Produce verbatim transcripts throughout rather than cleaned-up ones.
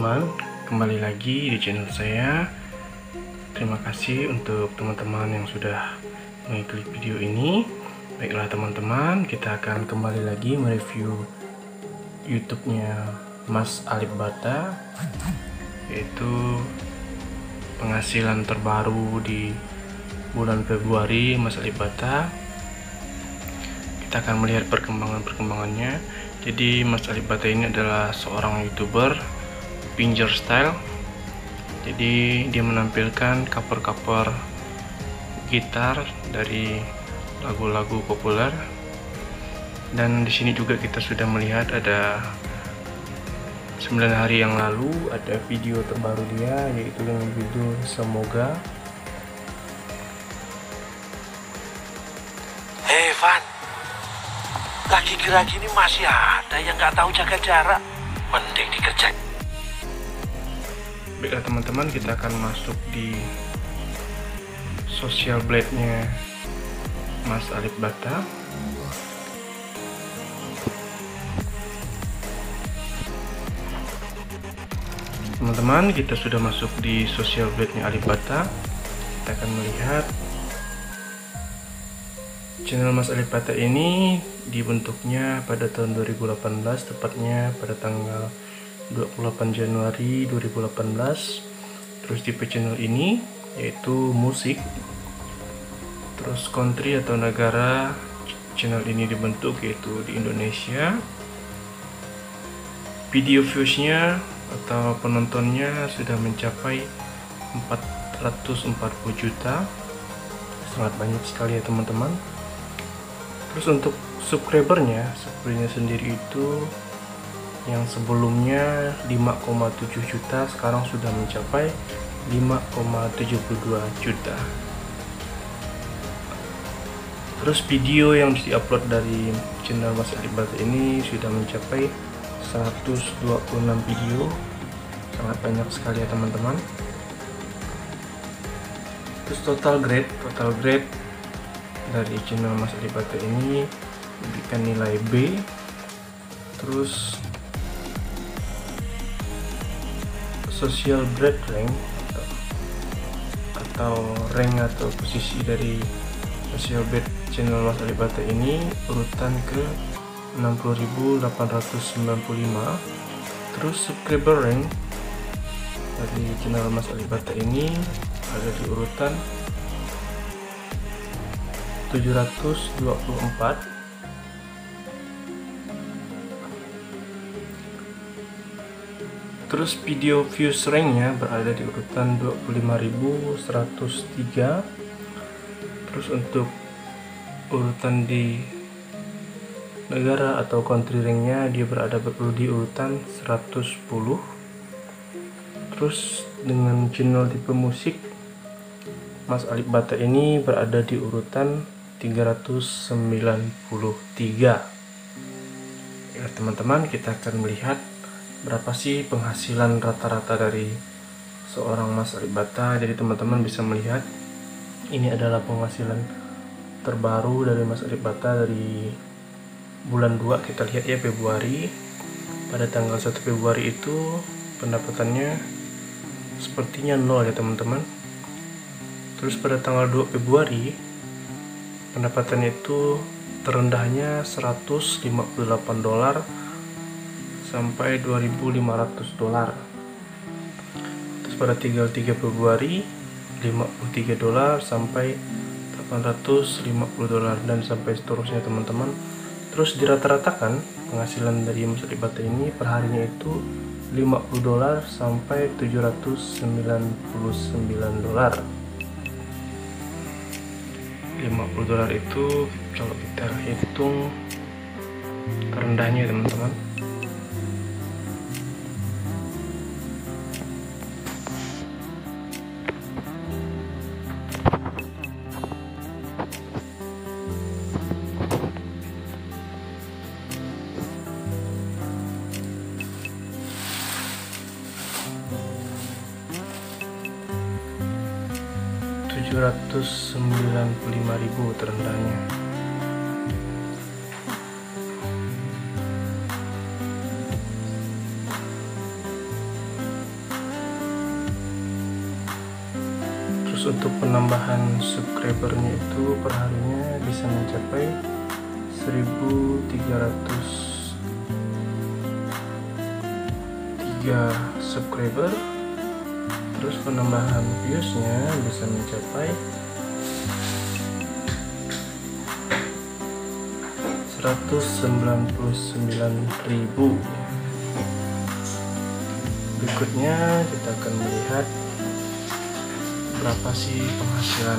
teman-teman, kembali lagi di channel saya. Terima kasih untuk teman-teman yang sudah mengklik video ini. Baiklah teman-teman, kita akan kembali lagi mereview YouTube-nya Mas Alip Ba Ta, yaitu penghasilan terbaru di bulan Februari Mas Alip Ba Ta. Kita akan melihat perkembangan-perkembangannya. Jadi Mas Alip Ba Ta ini adalah seorang YouTuber pinjer style. Jadi dia menampilkan cover-cover gitar dari lagu-lagu populer. Dan di sini juga kita sudah melihat ada sembilan hari yang lalu ada video terbaru dia, yaitu dengan judul Semoga. Hei Van, lagi gerak gini masih ada yang nggak tahu jaga jarak, mending dikerjain. Baiklah teman-teman, kita akan masuk di social blade-nya Mas Alip Ba Ta. Teman-teman, kita sudah masuk di social blade-nya Alip Ba Ta. Kita akan melihat channel Mas Alip Ba Ta ini dibentuknya pada tahun dua ribu delapan belas, tepatnya pada tanggal dua puluh delapan Januari dua ribu delapan belas. Terus tipe channel ini yaitu musik, terus country atau negara channel ini dibentuk yaitu di Indonesia. Video viewsnya atau penontonnya sudah mencapai empat ratus empat puluh juta, sangat banyak sekali ya teman-teman. Terus untuk subscribernya, subscribernya sendiri itu yang sebelumnya lima koma tujuh juta, sekarang sudah mencapai lima koma tujuh dua juta. Terus video yang diupload dari channel Mas Alip Ba Ta ini sudah mencapai seratus dua puluh enam video, sangat banyak sekali ya teman-teman. Terus total grade, total grade dari channel Mas Alip Ba Ta ini memberikan nilai B. Terus social grade rank atau, atau rank atau posisi dari social grade channel Mas Alip Ba Ta ini urutan ke enam puluh ribu delapan ratus sembilan puluh lima. Terus subscriber rank dari channel Mas Alip Ba Ta ini ada di urutan tujuh ratus dua puluh empat. Terus video views ranknya berada di urutan dua puluh lima ribu seratus tiga. Terus untuk urutan di negara atau country ranknya dia berada di urutan seratus sepuluh. Terus dengan channel tipe musik, Mas Alip Ba Ta ini berada di urutan tiga ratus sembilan puluh tiga. Ya teman-teman, kita akan melihat berapa sih penghasilan rata-rata dari seorang Mas Alip Ba Ta. Jadi teman-teman bisa melihat ini adalah penghasilan terbaru dari Mas Alip Ba Ta dari bulan dua. Kita lihat ya, Februari. Pada tanggal satu Februari itu pendapatannya sepertinya nol ya teman-teman. Terus pada tanggal dua Februari pendapatannya itu terendahnya seratus lima puluh delapan dolar sampai dua ribu lima ratus dolar. Terus pada tanggal tiga Februari lima puluh tiga dolar sampai delapan ratus lima puluh dolar dan sampai seterusnya teman-teman. Terus dirata-ratakan penghasilan dari Mas Alip Ba Ta ini per harinya itu lima puluh dolar sampai tujuh ratus sembilan puluh sembilan dolar. lima puluh dolar itu kalau kita hitung terendahnya teman-teman. tujuh ratus sembilan puluh lima ribu terendahnya. Terus untuk penambahan subscribernya itu perharinya bisa mencapai seribu tiga ratus tiga subscriber. Terus penambahan viewsnya bisa mencapai seratus sembilan puluh sembilan ribu. Berikutnya kita akan melihat berapa sih penghasilan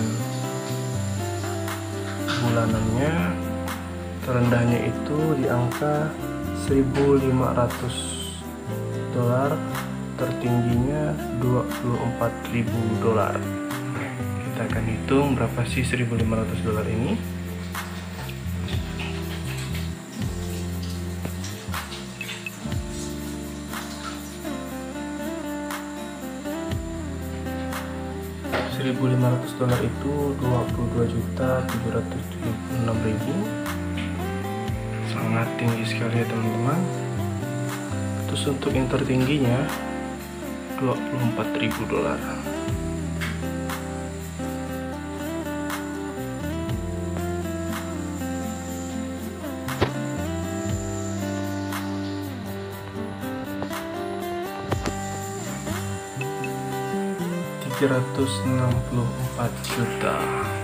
bulanannya. Terendahnya itu di angka seribu lima ratus dolar, tertingginya dua puluh empat ribu dolar. Kita akan hitung berapa sih seribu lima ratus dolar ini. seribu lima ratus dolar itu dua puluh dua juta tujuh ratus tujuh puluh enam ribu. Sangat tinggi sekali ya teman-teman. Terus untuk yang tertingginya dua puluh empat ribu dolar. tiga ratus enam puluh empat juta.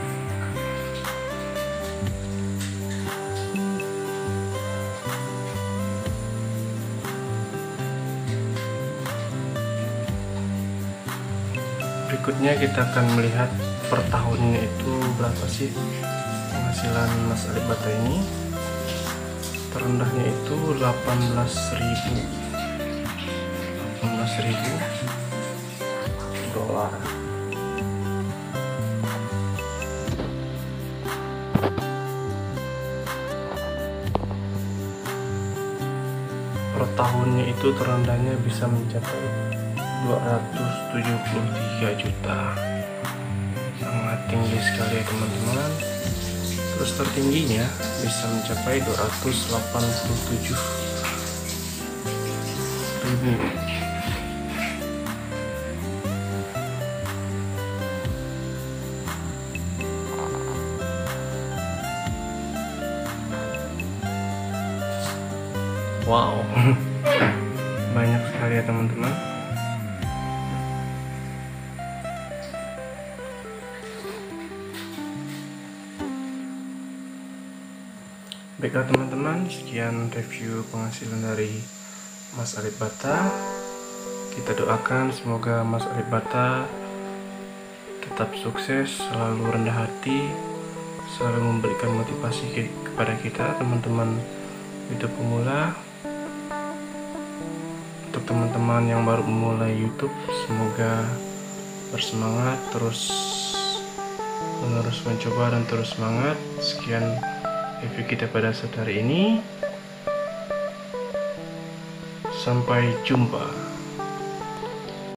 Berikutnya kita akan melihat per tahunnya itu berapa sih penghasilan Mas Alif Bata ini. Terendahnya itu delapan belas ribu dolar. Per tahunnya itu terendahnya bisa mencapai dua ratus tujuh puluh tiga juta. Sangat tinggi sekali ya teman-teman. Terus tertingginya bisa mencapai dua ratus delapan puluh tujuh ribu. Wow, banyak sekali ya teman-teman. Baiklah teman-teman, sekian review penghasilan dari Mas Alif Bata. Kita doakan semoga Mas Alif Bata tetap sukses, selalu rendah hati, selalu memberikan motivasi ke kepada kita teman-teman YouTube pemula. Untuk teman-teman yang baru memulai YouTube, semoga bersemangat, terus menerus mencoba dan terus semangat. Sekian review kita pada saat hari ini. Sampai jumpa.